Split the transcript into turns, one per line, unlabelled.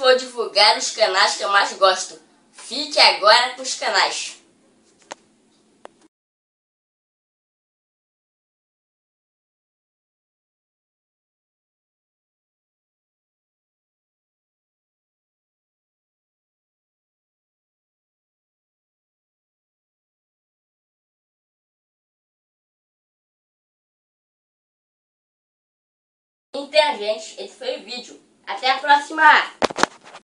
vou divulgar os canais que eu mais gosto. Fique agora com os canais. Então, gente, esse foi o vídeo. Até a próxima!